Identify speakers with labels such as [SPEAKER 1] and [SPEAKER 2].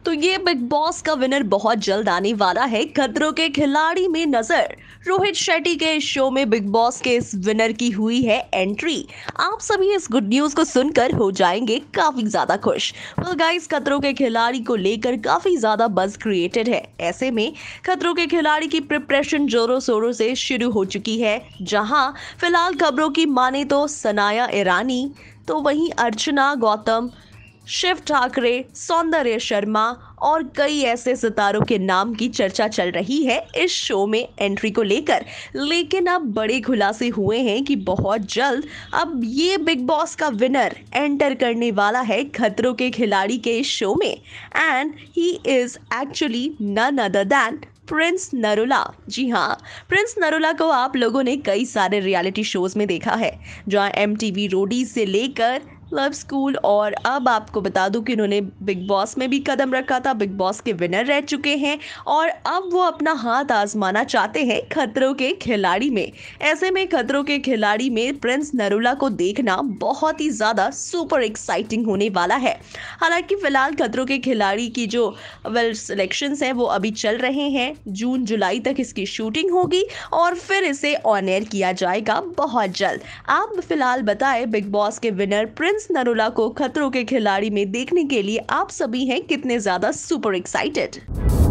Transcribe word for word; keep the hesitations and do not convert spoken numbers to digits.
[SPEAKER 1] तो ये Bigg Boss का विनर बहुत जल्द आने वाला है। खतरों के खिलाड़ी में नजर रोहित शेट्टी के इस शो में बिग बॉस के इस विनर की हुई है एंट्री। आप सभी इस गुड न्यूज को सुनकर हो जाएंगे काफी ज्यादा खुश। वेल गाइस, खतरों के खिलाड़ी को लेकर काफी ज्यादा बज़ क्रिएटेड है। ऐसे में खतरों के खिलाड़ी की प्रिपरेशन जोरों शोरों से शुरू हो चुकी है। जहां फिलहाल खबरों की माने तो सनाया ईरानी, तो वहीं अर्चना गौतम, शिव ठाकरे, सौंदर्य शर्मा और कई ऐसे सितारों के नाम की चर्चा चल रही है इस शो में एंट्री को लेकर। लेकिन अब बड़े खुलासे हुए हैं कि बहुत जल्द अब ये बिग बॉस का विनर एंटर करने वाला है खतरों के खिलाड़ी के इस शो में। And he is actually none other than Prince Narula. जी हाँ, प्रिंस नरुला को आप लोगों ने कई सारे रियलिटी शोज में देखा है, जहाँ एम टी वी रोडीज से लेकर लव स्कूल, और अब आपको बता दूं कि उन्होंने बिग बॉस में भी कदम रखा था, बिग बॉस के विनर रह चुके हैं और अब वो अपना हाथ आजमाना चाहते हैं खतरों के खिलाड़ी में। ऐसे में खतरों के खिलाड़ी में प्रिंस नरुला को देखना बहुत ही ज़्यादा सुपर एक्साइटिंग होने वाला है। हालांकि फिलहाल खतरों के खिलाड़ी की जो वेल सिलेक्शंस हैं वो अभी चल रहे हैं। जून जुलाई तक इसकी शूटिंग होगी और फिर इसे ऑन एयर किया जाएगा बहुत जल्द। आप फिलहाल बताएं, बिग बॉस के विनर प्रिंस नरुला को खतरों के खिलाड़ी में देखने के लिए आप सभी हैं कितने ज्यादा सुपर एक्साइटेड।